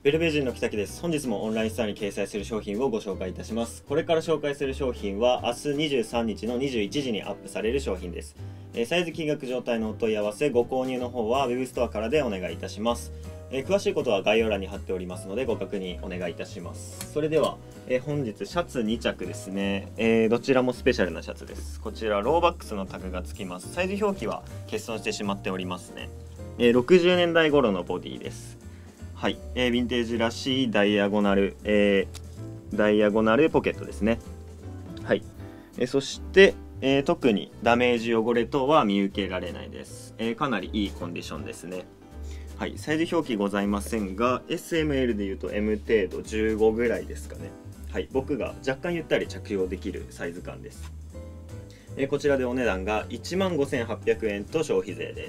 ベルベ人の木崎です。本日もオンラインストアに掲載する商品をご紹介いたします。これから紹介する商品は明日23日の21時にアップされる商品です。サイズ金額状態のお問い合わせ、ご購入の方は Web ストアからでお願いいたします。詳しいことは概要欄に貼っておりますのでご確認お願いいたします。それでは、本日シャツ2着ですね、どちらもスペシャルなシャツです。こちらローバックスのタグがつきます。サイズ表記は欠損してしまっておりますね。60年代頃のボディです。はい、ヴィンテージらしいダイアゴナルポケットですね。はい、そして、特にダメージ汚れ等は見受けられないです。かなりいいコンディションですね。はい、サイズ表記ございませんが SML でいうと M 程度15ぐらいですかね。はい、僕が若干ゆったり着用できるサイズ感です。こちらでお値段が15,800円と消費税です。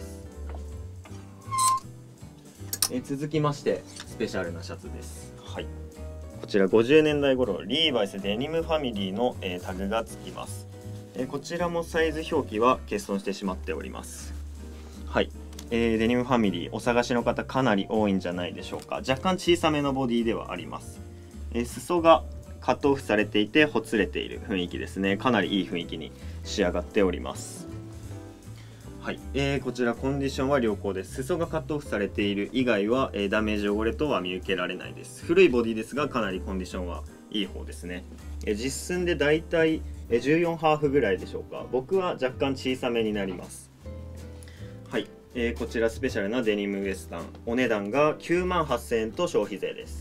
続きましてスペシャルなシャツです。はい、こちら50年代頃リーバイスデニムファミリーの、タグがつきます。こちらもサイズ表記は欠損してしまっております。はい、デニムファミリーお探しの方かなり多いんじゃないでしょうか。若干小さめのボディではあります。裾がカットオフされていてほつれている雰囲気ですね。かなりいい雰囲気に仕上がっております。はい、こちらコンディションは良好です。裾がカットオフされている以外は、ダメージ汚れ等は見受けられないです。古いボディですがかなりコンディションはいい方ですね。実寸でだいたい14ハーフぐらいでしょうか。僕は若干小さめになります。はい、こちらスペシャルなデニムウエスタン、お値段が98,000円と消費税です。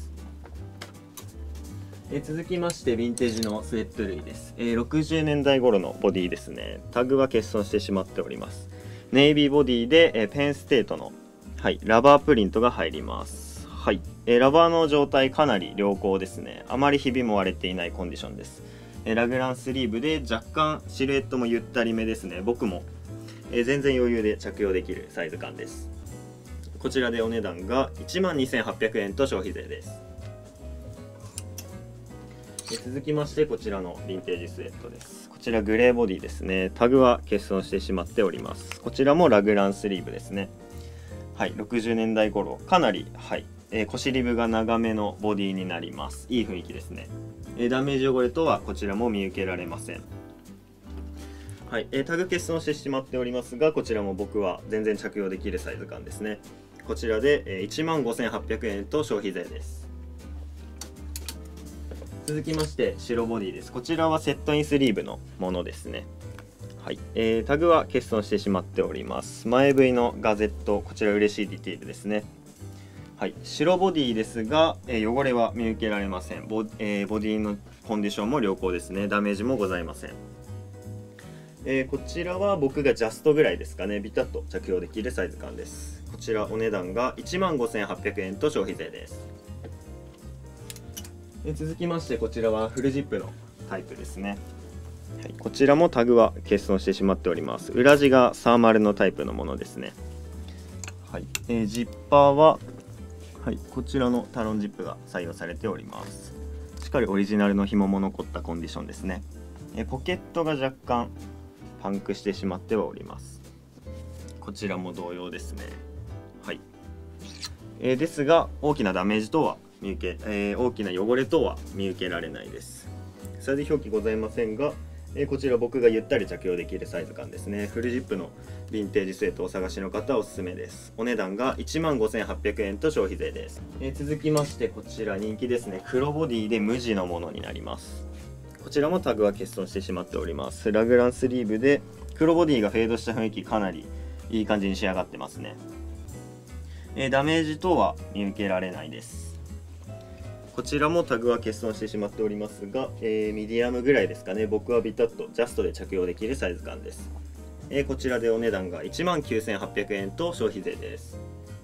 続きましてヴィンテージのスウェット類です。60年代頃のボディですね。タグは欠損してしまっております。ネイビーボディで、ペンステートの、はい、ラバープリントが入ります。はい、ラバーの状態かなり良好ですね。あまりひびも割れていないコンディションです。ラグランスリーブで若干シルエットもゆったりめですね。僕も、全然余裕で着用できるサイズ感です。こちらでお値段が12,800円と消費税です。続きましてこちらのヴィンテージスウェットです。こちらグレーボディですね。タグは欠損してしまっております。こちらもラグランスリーブですね。はい、60年代頃かなり、はい、腰リブが長めのボディになります。いい雰囲気ですね。ダメージ汚れとはこちらも見受けられません。はい、タグ欠損してしまっておりますがこちらも僕は全然着用できるサイズ感ですね。こちらで15,800円と消費税です。続きまして白ボディです。こちらはセットインスリーブのものですね。はい、タグは欠損してしまっております。前 V のガゼット、こちら嬉しいディテールですね。はい、白ボディですが、汚れは見受けられません。ボディのコンディションも良好ですね。ダメージもございません。こちらは僕がジャストぐらいですかね、ビタッと着用できるサイズ感です。こちらお値段が15,800円と消費税です。続きましてこちらはフルジップのタイプですね。はい、こちらもタグは欠損してしまっております。裏地がサーマルのタイプのものですね。はい、ジッパーは、はい、こちらのタロンジップが採用されております。しっかりオリジナルの紐も残ったコンディションですね。ポケットが若干パンクしてしまってはおります。こちらも同様ですね。はい、ですが大きなダメージ等は大きな汚れ等は見受けられないです。サイズ表記ございませんが、こちら僕がゆったり着用できるサイズ感ですね。フルジップのヴィンテージスウェットをお探しの方はおすすめです。お値段が15,800円と消費税です。続きましてこちら人気ですね。黒ボディで無地のものになります。こちらもタグは欠損してしまっております。ラグランスリーブで黒ボディがフェードした雰囲気かなりいい感じに仕上がってますね。ダメージ等は見受けられないです。こちらもタグは欠損してしまっておりますが、ミディアムぐらいですかね。僕はビタッとジャストで着用できるサイズ感です。こちらでお値段が19,800円と消費税です。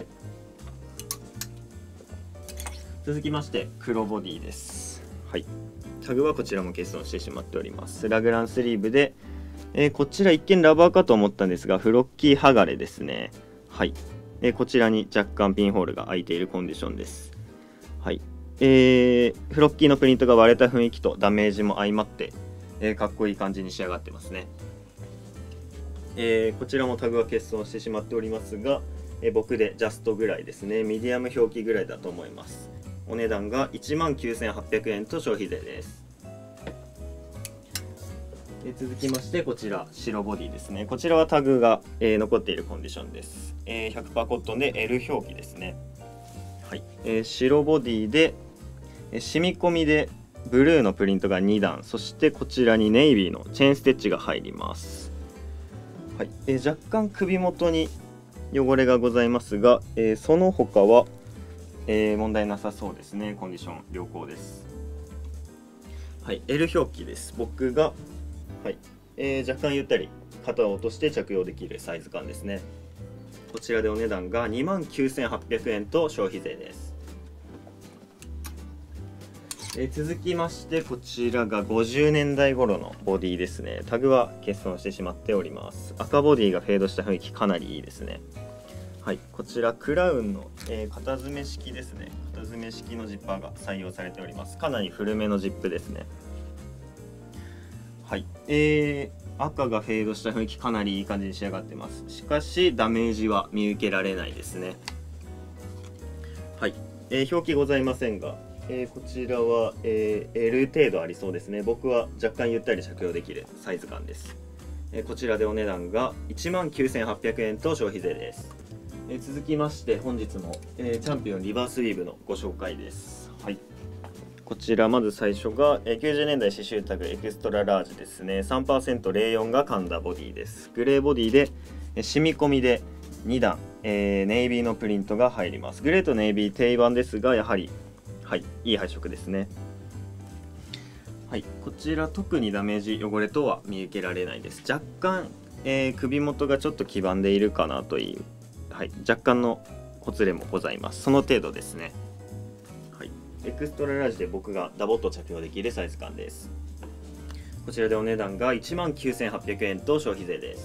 続きまして黒ボディです。はい、タグはこちらも欠損してしまっております。ラグランスリーブで、こちら一見ラバーかと思ったんですがフロッキー剥がれですね。はい、こちらに若干ピンホールが開いているコンディションです。はい、フロッキーのプリントが割れた雰囲気とダメージも相まって、かっこいい感じに仕上がってますね。こちらもタグは欠損してしまっておりますが、僕でジャストぐらいですね。ミディアム表記ぐらいだと思います。 お値段が19,800円と消費税です。続きましてこちら白ボディですね。こちらはタグが、残っているコンディションです。100% コットンで L 表記ですね。はい、白ボディで、染み込みでブルーのプリントが2段、そしてこちらにネイビーのチェーンステッチが入ります。はい、若干首元に汚れがございますが、その他は、問題なさそうですね。コンディション良好です。はい、L 表記です。僕が、はい、若干ゆったり肩を落として着用できるサイズ感ですね。こちらでお値段が29,800円と消費税です。続きましてこちらが50年代頃のボディですね。タグは欠損してしまっております。赤ボディがフェードした雰囲気かなりいいですね。はい、こちらクラウンの、型詰め式ですね。型詰め式のジッパーが採用されております。かなり古めのジップですね。はい、赤がフェードした雰囲気かなりいい感じに仕上がってます。しかしダメージは見受けられないですね。はい、表記ございませんが、こちらは、L 程度ありそうですね。僕は若干ゆったり着用できるサイズ感です。こちらでお値段が19,800円と消費税です。続きまして本日の、チャンピオンリバースウィーブのご紹介です。はい、こちらまず最初が、90年代刺繍タグエクストララージですね。 3% レーヨンが噛んだボディです。グレーボディで、染み込みで2段、ネイビーのプリントが入ります。グレーとネイビー定番ですがやはり、はい、いい配色ですね。はい、こちら特にダメージ汚れとは見受けられないです。若干、首元がちょっと黄ばんでいるかなという、はい、若干のほつれもございます。その程度ですね。はい、エクストララージで僕がダボっと着用できるサイズ感です。こちらでお値段が19,800円と消費税です。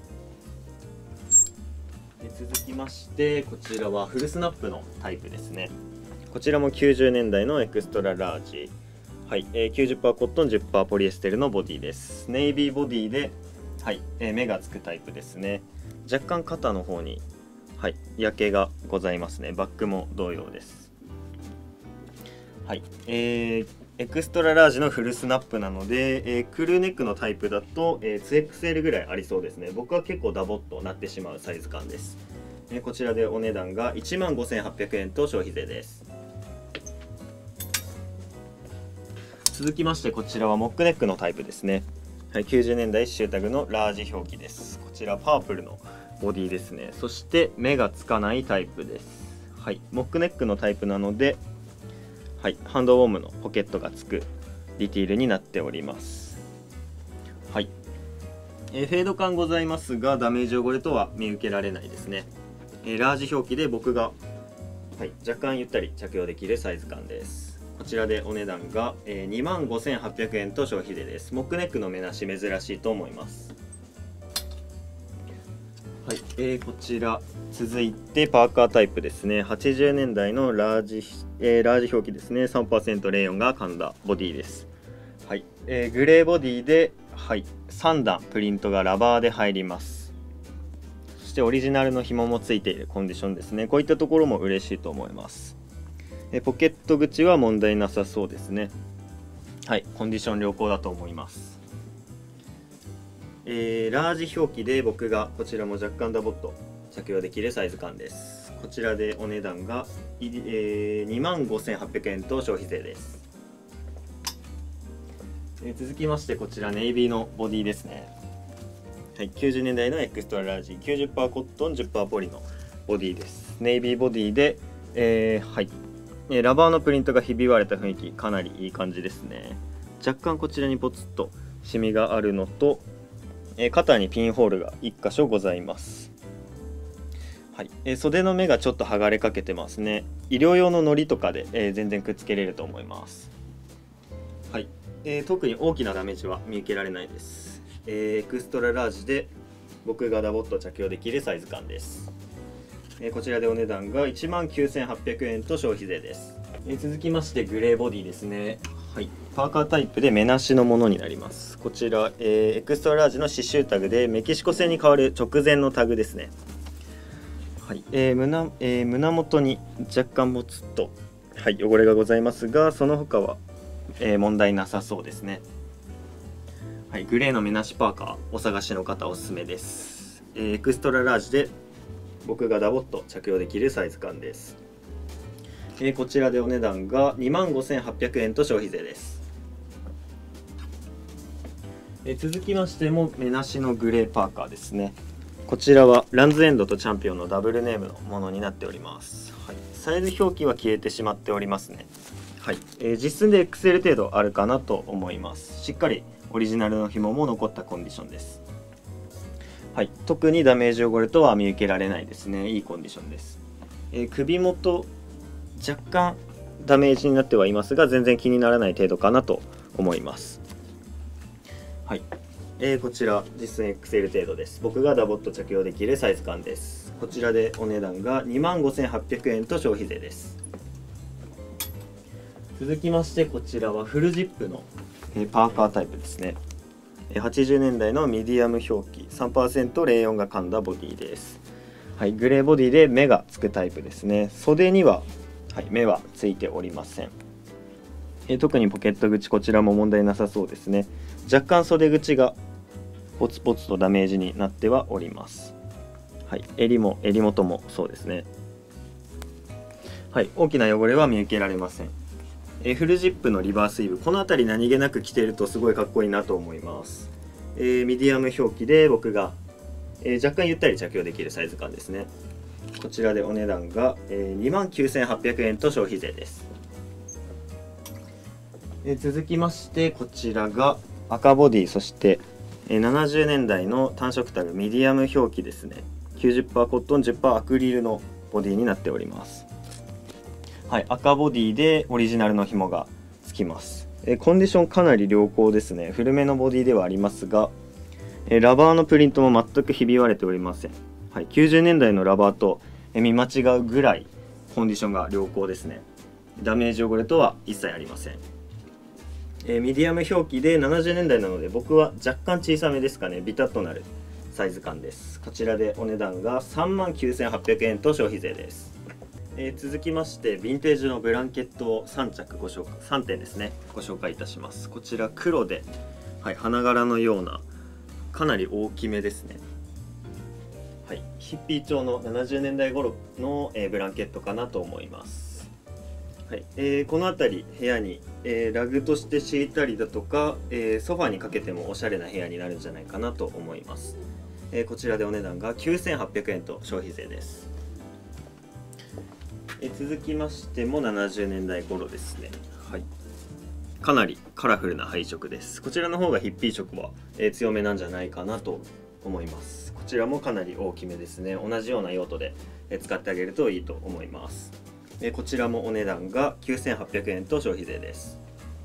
続きましてこちらはフルスナップのタイプですね。こちらも90年代のエクストララージ、はい、90% コットン 10% ポリエステルのボディです。ネイビーボディで、はい、目がつくタイプですね。若干肩の方に、はい、焼けがございますね。バックも同様です。はい、エクストララージのフルスナップなので、クルーネックのタイプだと、2XL ぐらいありそうですね。僕は結構ダボっとなってしまうサイズ感です。こちらでお値段が15,800円と消費税です。続きましてこちらはモックネックのタイプですね。はい、90年代刺繍タグのラージ表記です。こちらパープルのボディですね。そして目がつかないタイプです。はい、モックネックのタイプなので、はい、ハンドウォームのポケットがつくディティールになっております。はい、フェード感ございますがダメージ汚れとは見受けられないですね。ラージ表記で僕が、はい、若干ゆったり着用できるサイズ感です。こちらでお値段が25,800円と消費税です。モックネックの目なし珍しいと思います。はい、こちら続いてパーカータイプですね。80年代のラージ表記ですね。 3% レーヨンが噛んだボディです。はい、グレーボディで、はい、3段プリントがラバーで入ります。そしてオリジナルの紐もついているコンディションですね。こういったところも嬉しいと思います。ポケット口は問題なさそうですね。はい、コンディション良好だと思います。ラージ表記で僕がこちらも若干ダボっと着用できるサイズ感です。こちらでお値段が、25,800円と消費税です。続きましてこちらネイビーのボディですね。はい、90年代のエクストララージ 90% コットン 10% ポリのボディです。ネイビーボディで、はい、ラバーのプリントがひび割れた雰囲気かなりいい感じですね。若干こちらにポツッとシミがあるのと、肩にピンホールが1箇所ございます。はい、袖の目がちょっと剥がれかけてますね。医療用の糊とかで、全然くっつけれると思います。はい、特に大きなダメージは見受けられないです。エクストララージで僕がダボっと着用できるサイズ感です。こちらでお値段が19,800円と消費税です。続きましてグレーボディですね。はい、パーカータイプで目なしのものになります。こちら、エクストララージの刺繍タグでメキシコ製に変わる直前のタグですね。はい、胸元に若干もつっとはい、汚れがございますが、その他は、問題なさそうですね。はい、グレーのメナシパーカーお探しの方おすすめです。エクストララージで僕がダボっと着用できるサイズ感です。こちらでお値段が25,800円と消費税です。続きましてもメナシのグレーパーカーですね。こちらはランズエンドとチャンピオンのダブルネームのものになっております。はい、サイズ表記は消えてしまっておりますね。はい、実寸で XL 程度あるかなと思います。しっかりオリジナルの紐も残ったコンディションです。はい、特にダメージ汚れとは見受けられないですね。いいコンディションです。首元若干ダメージになってはいますが、全然気にならない程度かなと思います。はい、こちら実寸 XL 程度です。僕がダボっと着用できるサイズ感です。こちらでお値段が25,800円と消費税です。続きましてこちらはフルジップのパーカータイプですね。80年代のミディアム表記 3% レーヨンが噛んだボディです。はい、グレーボディで目がつくタイプですね。袖には、はい、目はついておりません。特にポケット口、こちらも問題なさそうですね。若干袖口がポツポツとダメージになってはおります。はい、襟元もそうですね。はい、大きな汚れは見受けられません。フルジップのリバースイーブ、この辺り何気なく着ているとすごいかっこいいなと思います。ミディアム表記で僕が、若干ゆったり着用できるサイズ感ですね。こちらでお値段が、29,800円と消費税です。続きましてこちらが赤ボディ、そして70年代の単色タグミディアム表記ですね。 90% コットン 10% アクリルのボディになっております。はい、赤ボディでオリジナルの紐がつきます。コンディションかなり良好ですね。古めのボディではありますが、ラバーのプリントも全くひび割れておりません。はい、90年代のラバーと見間違うぐらいコンディションが良好ですね。ダメージ汚れとは一切ありません。ミディアム表記で70年代なので僕は若干小さめですかね。ビタッとなるサイズ感です。こちらでお値段が39,800円と消費税です。続きましてヴィンテージのブランケットを3点ですねご紹介いたします。こちら黒で、はい、花柄のようなかなり大きめですね。はい、ヒッピー調の70年代頃の、ブランケットかなと思います。はい、この辺り部屋に、ラグとして敷いたりだとか、ソファーにかけてもおしゃれな部屋になるんじゃないかなと思います。こちらでお値段が9,800円と消費税です。続きましても70年代頃ですね。はい、かなりカラフルな配色です。こちらの方がヒッピー色は、強めなんじゃないかなと思います。こちらもかなり大きめですね。同じような用途で使ってあげるといいと思います。こちらもお値段が9,800円と消費税です。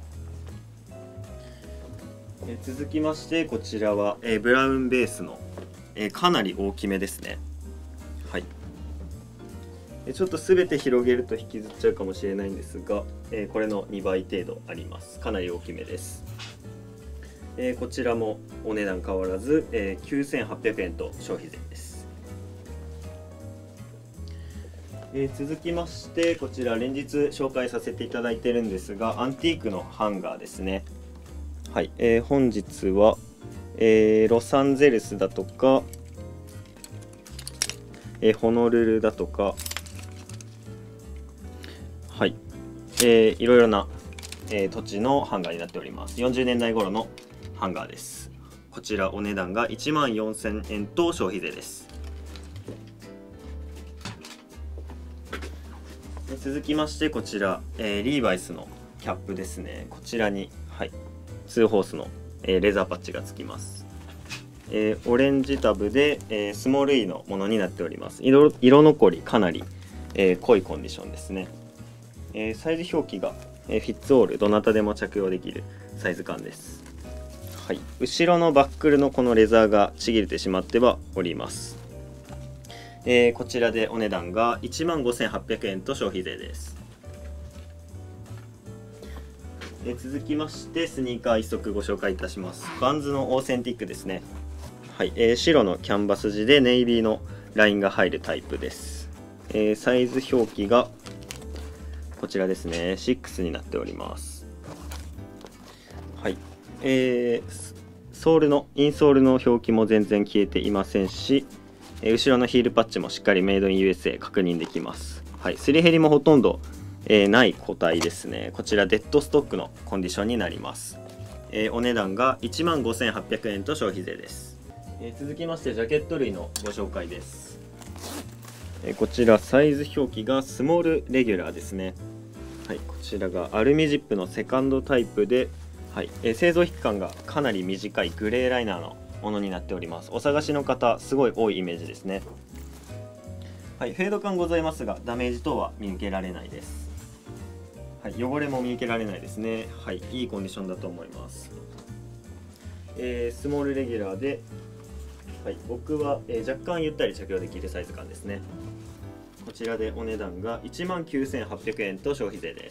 続きましてこちらはブラウンベースのかなり大きめですね。はい、ちょっと全て広げると引きずっちゃうかもしれないんですが、これの2倍程度あります。かなり大きめです。こちらもお値段変わらず、9,800円と消費税です。続きましてこちら連日紹介させていただいているんですが、アンティークのハンガーですね。はい、本日は、ロサンゼルスだとか、ホノルルだとか、はい、いろいろな、土地のハンガーになっております。40年代頃のハンガーです。こちらお値段が14,000円と消費税です。続きましてこちら、リーバイスのキャップですね。こちらに、はい、2ホースの、レザーパッチがつきます。オレンジタブで、スモール E のものになっております。色残りかなり、濃いコンディションですね。サイズ表記が、フィッツオール、どなたでも着用できるサイズ感です。はい、後ろのバックルのこのレザーがちぎれてしまってはおります。こちらでお値段が15,800円と消費税です。続きましてスニーカー1足ご紹介いたします。バンズのオーセンティックですね。はい、白のキャンバス地でネイビーのラインが入るタイプです。サイズ表記がこちらですね、6になっております。はい、ソールのインソールの表記も全然消えていませんし、後ろのヒールパッチもしっかりメイドイン USA 確認できます。はい、すり減りもほとんど、ない個体ですね。こちらデッドストックのコンディションになります。お値段が 15,800 円と消費税です。続きましてジャケット類のご紹介です。こちらサイズ表記がスモールレギュラーですね。はい、こちらがアルミジップのセカンドタイプで、はい、製造期間がかなり短いグレーライナーのものになっております。お探しの方すごい多いイメージですね。はい、フェード感ございますがダメージ等は見受けられないです。はい、汚れも見受けられないですね。はい、いいコンディションだと思います。スモールレギュラーで、はい、僕は、若干ゆったり着用できるサイズ感ですね。こちらでお値段が 19,800 円と消費税です。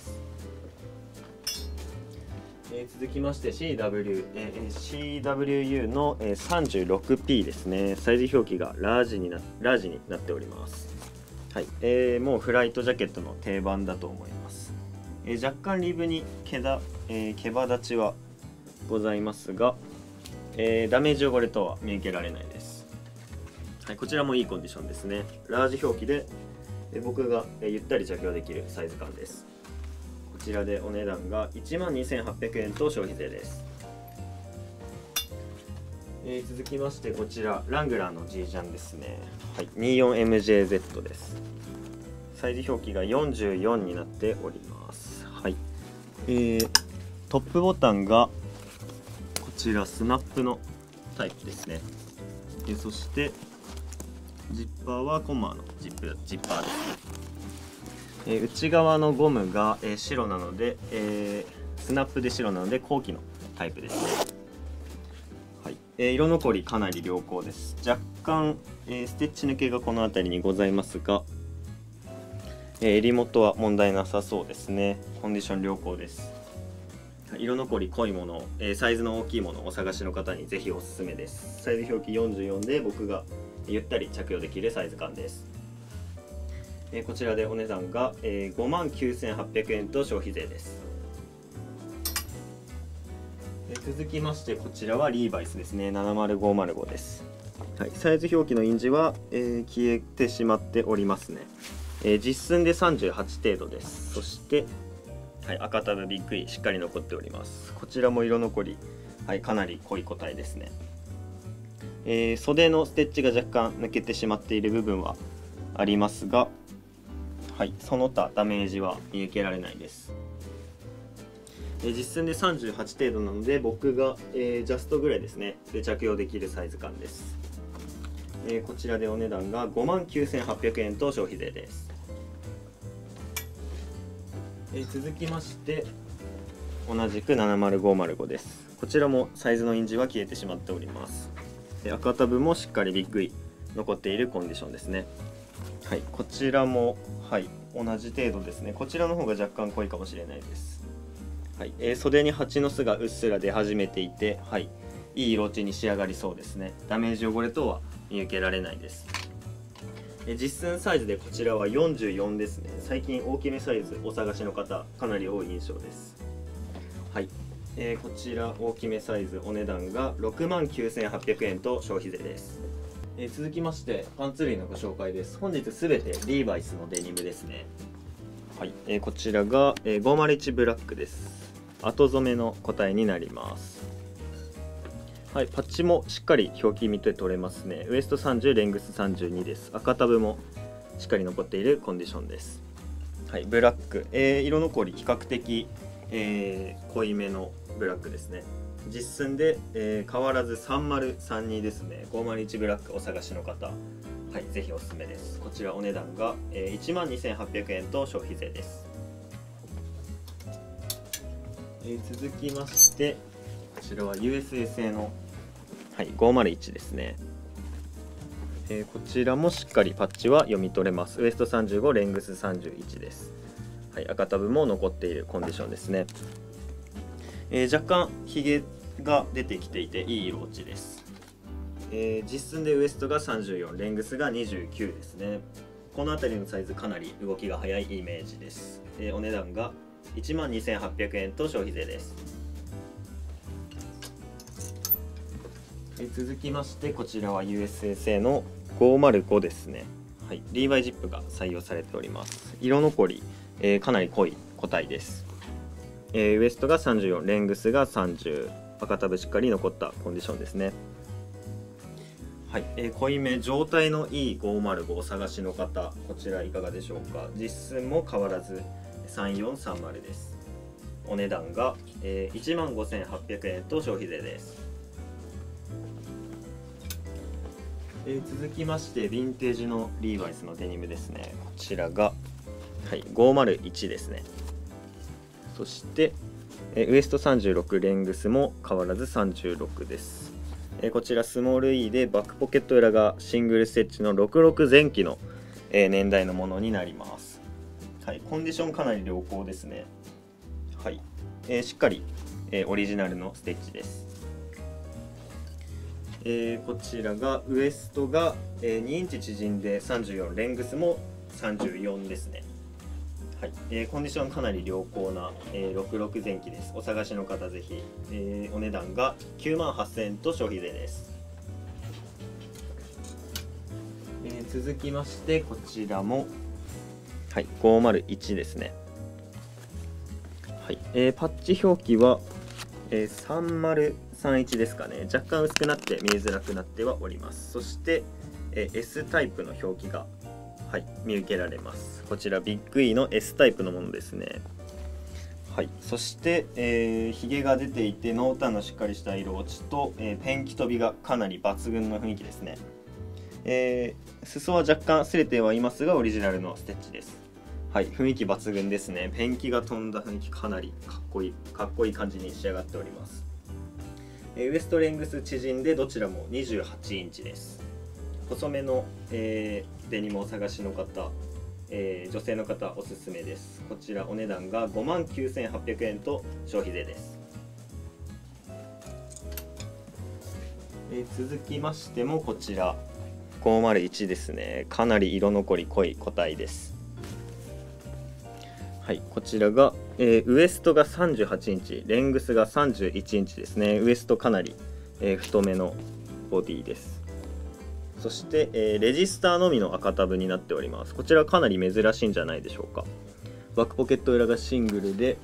続きまして CWU の 36P ですね。サイズ表記がラージになっております。はい、もうフライトジャケットの定番だと思います。若干リブに毛羽立ちはございますが、ダメージ汚れ等は見受けられないです。はい、こちらもいいコンディションですね。ラージ表記で僕がゆったり着用できるサイズ感です。こちらでお値段が 12,800 円と消費税です。続きましてこちらラングラーの G ジャンですね。はい、24MJZ です。サイズ表記が44になっております。はい、トップボタンがこちらスナップのタイプですね。そしてジッパーはコンマのジッパーですね。内側のゴムが、白なので、スナップで白なので後期のタイプですね。はい、色残りかなり良好です。若干、ステッチ抜けがこの辺りにございますが、襟元は問題なさそうですね。コンディション良好です。色残り濃いもの、サイズの大きいものをお探しの方にぜひおすすめです。サイズ表記44で僕がゆったり着用できるサイズ感です。こちらでお値段が 59,800 円と消費税です。続きましてこちらはリーバイスですね。70505です。はい、サイズ表記の印字は、消えてしまっておりますね。実寸で38程度です。そして、はい、赤タブビッグイしっかり残っております。こちらも色残り、はい、かなり濃い個体ですね。袖のステッチが若干抜けてしまっている部分はありますが、はい、その他ダメージは見受けられないです。実寸で38程度なので僕が、ジャストぐらいですねで着用できるサイズ感です。こちらでお値段が 59,800 円と消費税です。続きまして同じく70505です。こちらもサイズの印字は消えてしまっております。赤タブもしっかりビッグイ残っているコンディションですね。はい、こちらも、はい、同じ程度ですね。こちらの方が若干濃いかもしれないです。はい、袖に蜂の巣がうっすら出始めていて、はい、いい色落ちに仕上がりそうですね。ダメージ汚れ等は見受けられないです。実寸サイズでこちらは44ですね。最近大きめサイズお探しの方かなり多い印象です。はい、こちら大きめサイズお値段が 69,800 円と消費税です。続きましてパンツ類のご紹介です。本日すべてリーバイスのデニムですね。はい、こちらが、501ブラックです。後染めの個体になります。はい、パッチもしっかり表記見て取れますね。ウエスト30、レングス32です。赤タブもしっかり残っているコンディションです。はい、ブラック、色残り比較的、濃いめのブラックですね。実寸で、変わらず3032ですね。501ブラックお探しの方、はい、ぜひおすすめです。こちらお値段が、12,800 円と消費税です。続きましてこちらは USA 製の、はい、501ですね。こちらもしっかりパッチは読み取れます。ウエスト35、レングス31です。はい、赤タブも残っているコンディションですね。若干ひげが出てきていていい色落ちです。実寸でウエストが34、レングスが29ですね。 この辺りのサイズかなり動きが速いイメージです。お値段が12,800円と消費税です。続きましてこちらは USA 製の505ですね。はい、リーバイジップが採用されております。色残り、かなり濃い個体です。ウエストが34、レングスが30、赤タブしっかり残ったコンディションですね。はい、濃いめ状態のいい505をお探しの方、こちらいかがでしょうか。実寸も変わらず3430です。お値段が、15,800円と消費税です。続きましてヴィンテージのリーバイスのデニムですね。こちらが、はい、501ですね。そしてウエスト36、レングスも変わらず36です。こちらスモール E でバックポケット裏がシングルステッチの66前期の年代のものになります。はい、コンディションかなり良好ですね。はい、しっかりオリジナルのステッチです。こちらがウエストが2インチ縮んで34、レングスも34ですね。はい、コンディションかなり良好な、66前期です。お探しの方ぜひ、お値段が98,000円と消費税です。続きましてこちらも、はい、501ですね。はい、パッチ表記は、3031ですかね。若干薄くなって見えづらくなってはおります。そして、S タイプの表記が、はい、見受けられます。こちらビッグ E の S タイプのものですね。はい、そして、ひげが出ていて濃淡のしっかりした色落ちと、ペンキ飛びがかなり抜群の雰囲気ですね。裾は若干擦れてはいますがオリジナルのステッチです。はい、雰囲気抜群ですね。ペンキが飛んだ雰囲気かなりかっこいい感じに仕上がっております。ウエストレングス縮んでどちらも28インチです。細めの、デニムをお探しの方、女性の方おすすめです。こちらお値段が59,800円と消費税です。続きましてもこちら501ですね。かなり色残り濃い個体です。はい、こちらが、ウエストが38インチ、レングスが31インチですね。ウエストかなり、太めのボディです。そして、レジスターのみの赤タブになっております。こちらかなり珍しいんじゃないでしょうか。バックポケット裏がシングルで、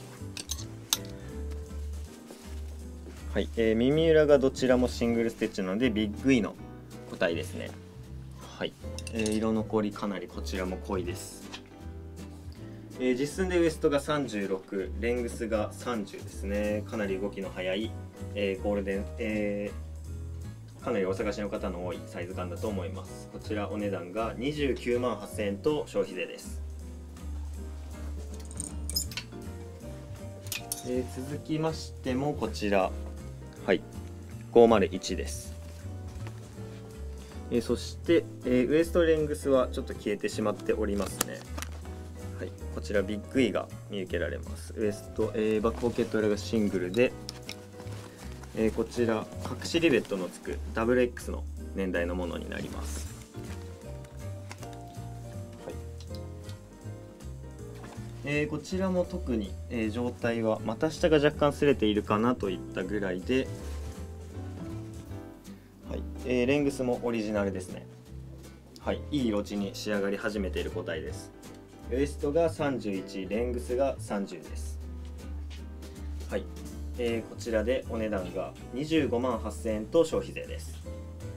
はい、耳裏がどちらもシングルステッチなのでビッグ E の個体ですね。はい、色残りかなりこちらも濃いです。実寸でウエストが36、レングスが30ですね。かなり動きの速い、ゴールデン、かなりお探しの方の多いサイズ感だと思います。こちらお値段が29,800円と消費税です。続きましてもこちら、はい、501です。そして、ウエストレングスはちょっと消えてしまっておりますね。はい、こちらビッグ E が見受けられます。ウエスト、バックポケット裏がシングルで、こちら隠しリベットのつく WX の年代のものになります。はい、こちらも特に、状態は股下が若干擦れているかなといったぐらいで、はい、レングスもオリジナルですね。はい、いい色地に仕上がり始めている個体です。ウエストが31、レングスが30です。はい、こちらでお値段が25,800円と消費税です。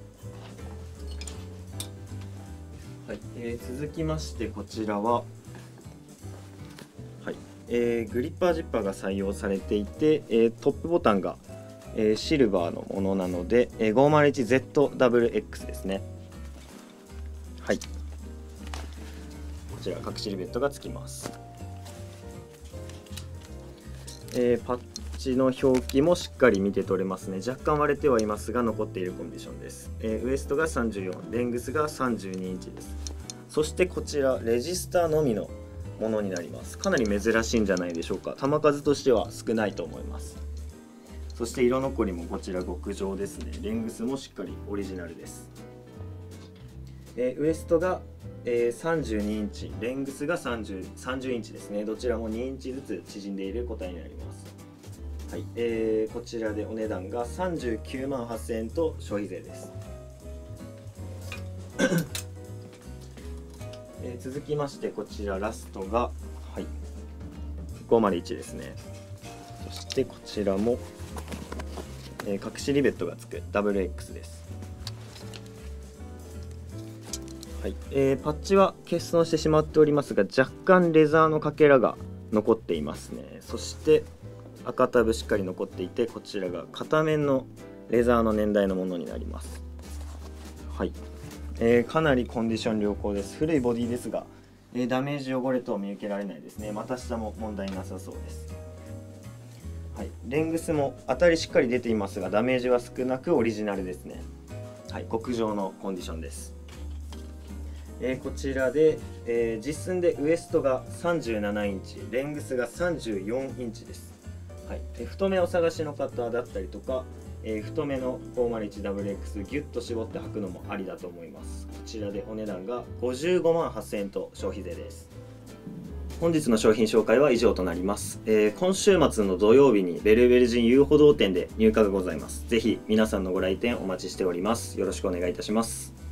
はい、続きましてこちらは、はい、グリッパージッパーが採用されていて、トップボタンが、シルバーのものなので、501ZWX ですね。はい、こちら隠しリベットがつきます。パッチの表記もしっかり見て取れますね。若干割れてはいますが残っているコンディションです。ウエストが34、レングスが32インチです。そしてこちらレジスターのみのものになります。かなり珍しいんじゃないでしょうか。球数としては少ないと思います。そして色残りもこちら極上ですね。レングスもしっかりオリジナルです。 ウエストが、32インチ、レングスが30インチですね。どちらも2インチずつ縮んでいる個体になります。はい、こちらでお値段が39万8000円と消費税です。続きましてこちらラストが、はい、501ですね。そしてこちらも、隠しリベットがつく WX です。はい、パッチは欠損してしまっておりますが、若干レザーのかけらが残っていますね。そして赤タブしっかり残っていて、こちらが片面のレザーの年代のものになります。はい、かなりコンディション良好です。古いボディですが、ダメージ汚れ等見受けられないですね。股下も問題なさそうです。はい、レングスも当たりしっかり出ていますが、ダメージは少なくオリジナルですね。はい、極上のコンディションです。こちらで、実寸でウエストが37インチ、レングスが34インチです。はい、太めをお探しの方だったりとか、太めの 501WX ギュッと絞って履くのもありだと思います。こちらでお値段が55万8000円と消費税です。本日の商品紹介は以上となります。今週末の土曜日にベルベル人遊歩道店で入荷がございます。ぜひ皆さんのご来店お待ちしております。よろしくお願いいたします。